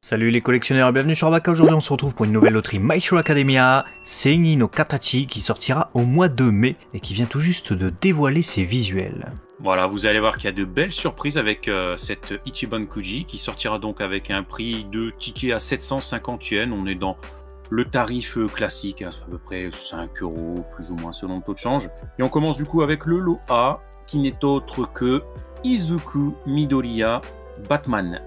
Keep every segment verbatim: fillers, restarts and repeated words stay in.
Salut les collectionneurs et bienvenue sur Abaka. Aujourd'hui on se retrouve pour une nouvelle loterie My Hero Academia Seini no Katachi qui sortira au mois de mai et qui vient tout juste de dévoiler ses visuels. Voilà, vous allez voir qu'il y a de belles surprises avec euh, cette Ichiban Kuji qui sortira donc avec un prix de ticket à sept cent cinquante yens. On est dans le tarif euh, classique, hein, à peu près cinq euros plus ou moins selon le taux de change. Et on commence du coup avec le lot A qui n'est autre que Izuku Midoriya Batman.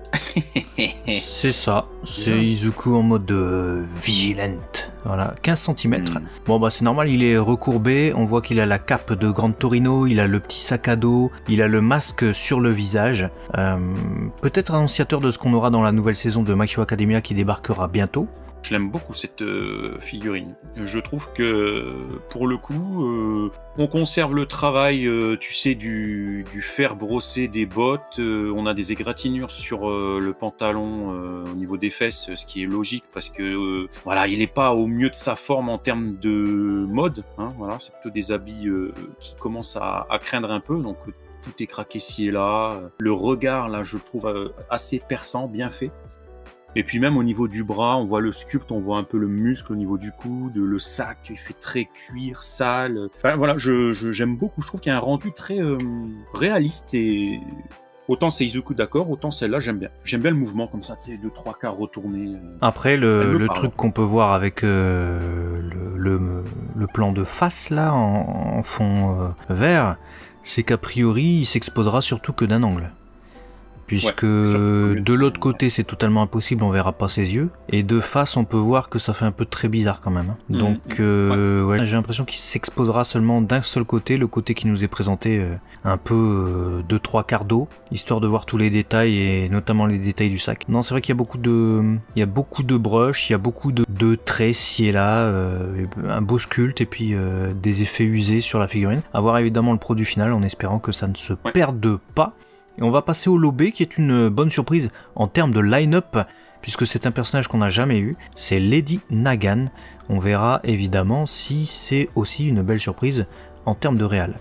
C'est ça, c'est Izuku en mode euh, vigilante. Voilà, quinze centimètres. Mm. Bon bah c'est normal, il est recourbé, on voit qu'il a la cape de Grande Torino, il a le petit sac à dos, il a le masque sur le visage. Euh, Peut-être annonciateur de ce qu'on aura dans la nouvelle saison de My Hero Academia qui débarquera bientôt. Je l'aime beaucoup cette euh, figurine. Je trouve que pour le coup, euh, on conserve le travail, euh, tu sais, du, du fer brossé des bottes. Euh, on a des égratignures sur euh, le pantalon euh, au niveau des fesses, ce qui est logique parce que euh, voilà, il n'est pas au mieux de sa forme en termes de mode. Hein, voilà, c'est plutôt des habits euh, qui commencent à, à craindre un peu. Donc tout est craqué ci et là. Le regard là, je le trouve euh, assez perçant, bien fait. Et puis même au niveau du bras, on voit le sculpte, on voit un peu le muscle au niveau du coude, le sac, il fait très cuir, sale. Enfin, voilà, je, je, j'aime beaucoup, je trouve qu'il y a un rendu très euh, réaliste et autant c'est Izuku d'accord, autant celle-là j'aime bien. J'aime bien le mouvement comme ça, tu sais, deux trois quarts retournés. Après, le, le truc qu'on peut voir avec euh, le, le, le plan de face là, en, en fond euh, vert, c'est qu'a priori, il s'exposera surtout que d'un angle. Puisque ouais, de l'autre côté c'est totalement impossible, on verra pas ses yeux. Et de face on peut voir que ça fait un peu très bizarre quand même. Mmh, Donc mmh, euh, ouais. Ouais, j'ai l'impression qu'il s'exposera seulement d'un seul côté, le côté qui nous est présenté euh, un peu euh, de trois quarts d'eau, histoire de voir tous les détails et notamment les détails du sac. Non, c'est vrai qu'il y a beaucoup de, il y a beaucoup de brush, il y a beaucoup de, de traits ci et là, euh, un beau sculpte et puis euh, des effets usés sur la figurine. À voir évidemment le produit final en espérant que ça ne se ouais. perde pas. Et on va passer au lot B qui est une bonne surprise en termes de line-up puisque c'est un personnage qu'on n'a jamais eu, c'est Lady Nagan. On verra évidemment si c'est aussi une belle surprise en termes de réal.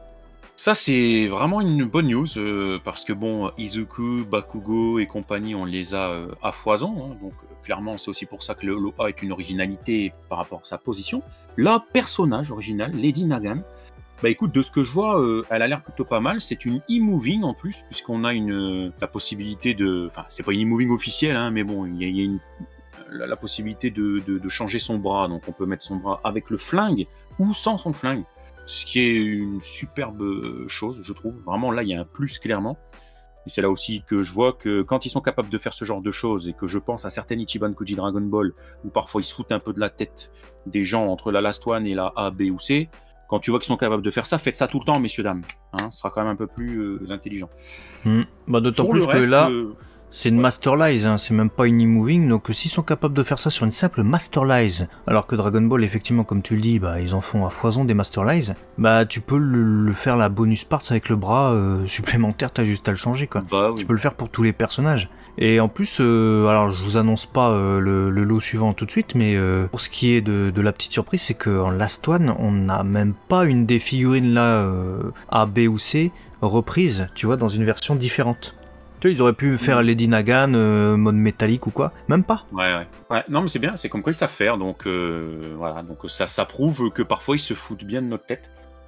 Ça c'est vraiment une bonne news euh, parce que bon, Izuku, Bakugo et compagnie on les a euh, à foison, hein, donc euh, clairement c'est aussi pour ça que le lot A est une originalité par rapport à sa position. Là, personnage original, Lady Nagan. Bah écoute, de ce que je vois, euh, elle a l'air plutôt pas mal. C'est une e-moving en plus, puisqu'on a une, euh, la possibilité de... Enfin, c'est pas une e-moving officielle, hein, mais bon, il y a, y a une, la, la possibilité de, de, de changer son bras. Donc on peut mettre son bras avec le flingue ou sans son flingue. Ce qui est une superbe chose, je trouve. Vraiment, là, il y a un plus clairement. Et c'est là aussi que je vois que quand ils sont capables de faire ce genre de choses, et que je pense à certaines Ichiban Kuji Dragon Ball, où parfois ils se foutent un peu de la tête des gens entre la Last One et la A, B ou C... Quand tu vois qu'ils sont capables de faire ça, faites ça tout le temps, messieurs, dames. Hein, ce sera quand même un peu plus euh, intelligent. Mmh. Bah, d'autant plus reste, que là, euh... c'est une ouais. Masterlize, hein, c'est même pas une e-moving. Donc s'ils sont capables de faire ça sur une simple Masterlize, alors que Dragon Ball, effectivement, comme tu le dis, bah, ils en font à foison des Masterlize, bah tu peux le, le faire la bonus parts avec le bras euh, supplémentaire, t'as juste à le changer, quoi. Bah, oui. Tu peux le faire pour tous les personnages. Et en plus, euh, alors je vous annonce pas euh, le, le lot suivant tout de suite, mais euh, pour ce qui est de, de la petite surprise, c'est qu'en Last One, on n'a même pas une des figurines là, euh, A, B ou C, reprise, tu vois, dans une version différente. Tu vois, ils auraient pu faire Lady Nagan, euh, mode métallique ou quoi, même pas. Ouais, ouais. ouais non, mais c'est bien, c'est comme quoi ils savent faire, donc euh, voilà, donc ça, ça prouve que parfois ils se foutent bien de notre tête.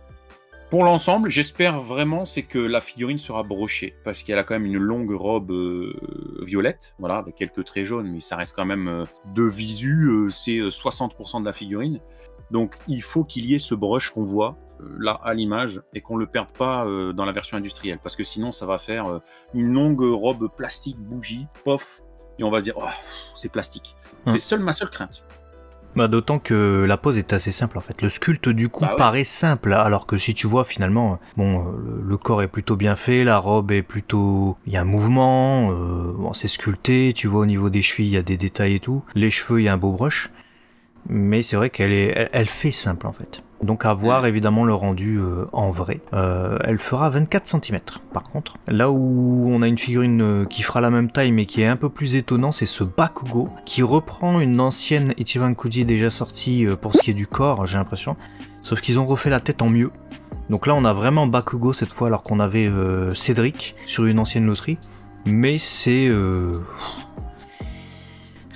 Pour l'ensemble, j'espère vraiment c'est que la figurine sera brochée, parce qu'elle a quand même une longue robe euh, violette, voilà, avec quelques traits jaunes, mais ça reste quand même euh, de visu, euh, c'est soixante pour cent de la figurine. Donc il faut qu'il y ait ce brush qu'on voit euh, là à l'image et qu'on ne le perde pas euh, dans la version industrielle, parce que sinon ça va faire euh, une longue robe plastique bougie, pof, et on va se dire oh, c'est plastique. Hum. C'est seule ma seule crainte. Bah, d'autant que la pose est assez simple en fait. Le sculpte du coup bah ouais. paraît simple, alors que si tu vois finalement, bon, le, le corps est plutôt bien fait, la robe est plutôt, il y a un mouvement, euh, bon, c'est sculpté, tu vois au niveau des chevilles il y a des détails et tout, les cheveux il y a un beau brush, mais c'est vrai qu'elle est, elle, elle fait simple en fait. Donc à voir évidemment le rendu euh, en vrai. Euh, elle fera vingt-quatre centimètres par contre. Là où on a une figurine euh, qui fera la même taille mais qui est un peu plus étonnant, c'est ce Bakugo qui reprend une ancienne Ichiban Kuji déjà sortie euh, pour ce qui est du corps, j'ai l'impression. Sauf qu'ils ont refait la tête en mieux. Donc là on a vraiment Bakugo cette fois alors qu'on avait euh, Cédric sur une ancienne loterie. Mais c'est... Euh...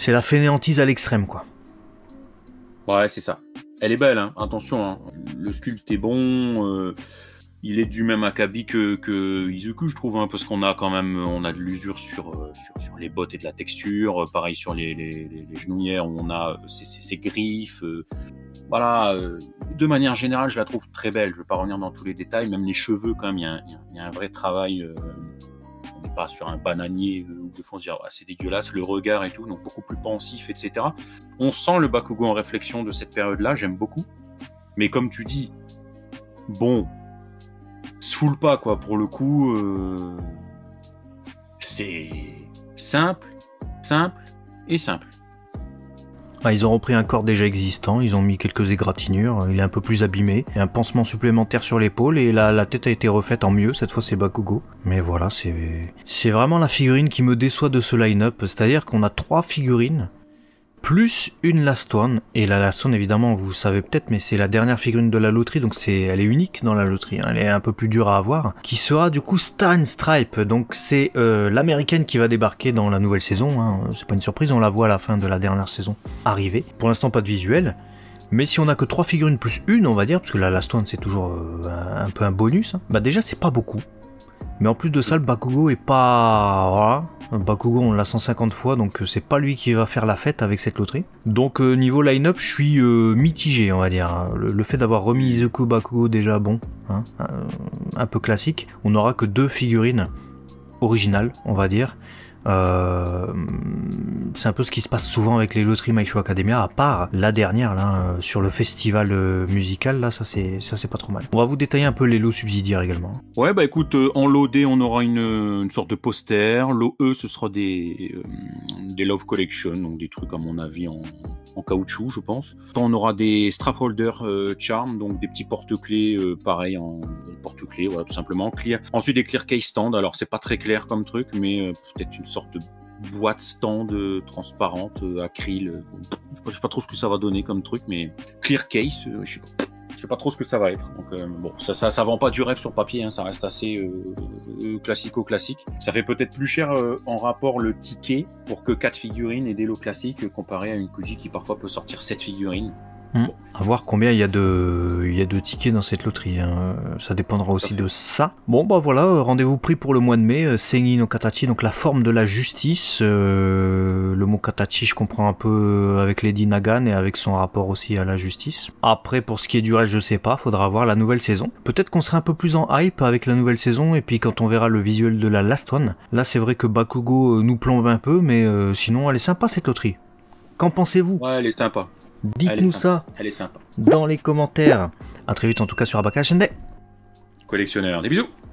c'est la fainéantise à l'extrême, quoi. Ouais, c'est ça. Elle est belle, hein. Attention, hein. Le sculpte est bon. Euh, il est du même acabit que, que Izuku, je trouve, hein, parce qu'on a quand même on a de l'usure sur, euh, sur, sur les bottes et de la texture. Euh, pareil sur les, les, les, les genouillères, où on a ces, ces, ces griffes. Euh, voilà. Euh, de manière générale, je la trouve très belle. Je ne vais pas revenir dans tous les détails. Même les cheveux, quand même, il y a un, il y a un vrai travail. Euh, on n'est pas sur un bananier euh, où des fois on se dit ah, c'est dégueulasse, le regard et tout, donc beaucoup plus pensif, et cetera. On sent le Bakugo en réflexion de cette période-là, j'aime beaucoup. Mais comme tu dis, bon, se foule pas quoi, pour le coup, euh, c'est simple, simple et simple. Ah, ils ont repris un corps déjà existant, ils ont mis quelques égratignures, il est un peu plus abîmé, il y a un pansement supplémentaire sur l'épaule et la, la tête a été refaite en mieux, cette fois c'est Bakugo. Mais voilà, c'est c'est vraiment la figurine qui me déçoit de ce line-up, c'est-à-dire qu'on a trois figurines, plus une Last One, et la Last One évidemment vous savez peut-être mais c'est la dernière figurine de la loterie, donc c'est elle est unique dans la loterie, hein, elle est un peu plus dure à avoir, qui sera du coup Star and Stripe, donc c'est euh, l'américaine qui va débarquer dans la nouvelle saison, hein, c'est pas une surprise, on la voit à la fin de la dernière saison arriver, pour l'instant pas de visuel, mais si on a que trois figurines plus une on va dire, parce que la Last One c'est toujours euh, un, un peu un bonus, hein, bah déjà c'est pas beaucoup. Mais en plus de ça, le Bakugo est pas... Voilà. Le Bakugo, on l'a cent cinquante fois, donc c'est pas lui qui va faire la fête avec cette loterie. Donc euh, niveau line-up, je suis euh, mitigé, on va dire. Le, le fait d'avoir remis Izuku Bakugo, déjà bon, hein, un, un peu classique. On n'aura que deux figurines originales, on va dire. Euh, c'est un peu ce qui se passe souvent avec les loteries My Hero Academia, à part la dernière là sur le festival musical là, ça c'est ça c'est pas trop mal. On va vous détailler un peu les lots subsidiaires également. Ouais bah écoute, euh, en lot D on aura une, une sorte de poster, lot E ce sera des euh, des Love Collection, donc des trucs à mon avis en, en caoutchouc je pense. On aura des strap holder euh, charm, donc des petits porte-clés euh, pareil en porte-clés, voilà tout simplement clear. Ensuite des clear case stand, alors c'est pas très clair comme truc mais euh, peut-être une sorte de boîte stand euh, transparente, euh, acryl. Euh, je sais pas, je sais pas trop ce que ça va donner comme truc, mais clear case, euh, je sais pas. Je sais pas trop ce que ça va être. Donc euh, bon, ça, ça, ça vend pas du rêve sur papier, hein, ça reste assez euh, euh, classico-classique. Ça fait peut-être plus cher euh, en rapport le ticket pour que quatre figurines et des lots classiques euh, comparé à une Koji qui parfois peut sortir sept figurines. Mmh. Bon. À voir combien il y a de, il y a de tickets dans cette loterie, hein. Ça dépendra aussi de ça. Bon bah voilà, rendez-vous pris pour le mois de mai, Sengi no Katachi, donc la forme de la justice. Euh, le mot Katachi je comprends un peu avec Lady Nagan et avec son rapport aussi à la justice. Après pour ce qui est du reste je sais pas, faudra voir la nouvelle saison. Peut-être qu'on sera un peu plus en hype avec la nouvelle saison et puis quand on verra le visuel de la Last One. Là c'est vrai que Bakugo nous plombe un peu mais euh, sinon elle est sympa cette loterie. Qu'en pensez-vous? Ouais elle est sympa. Dites-nous ça Elle est sympa. dans les commentaires. A très vite en tout cas sur Abaka Shende. Collectionneur, des bisous.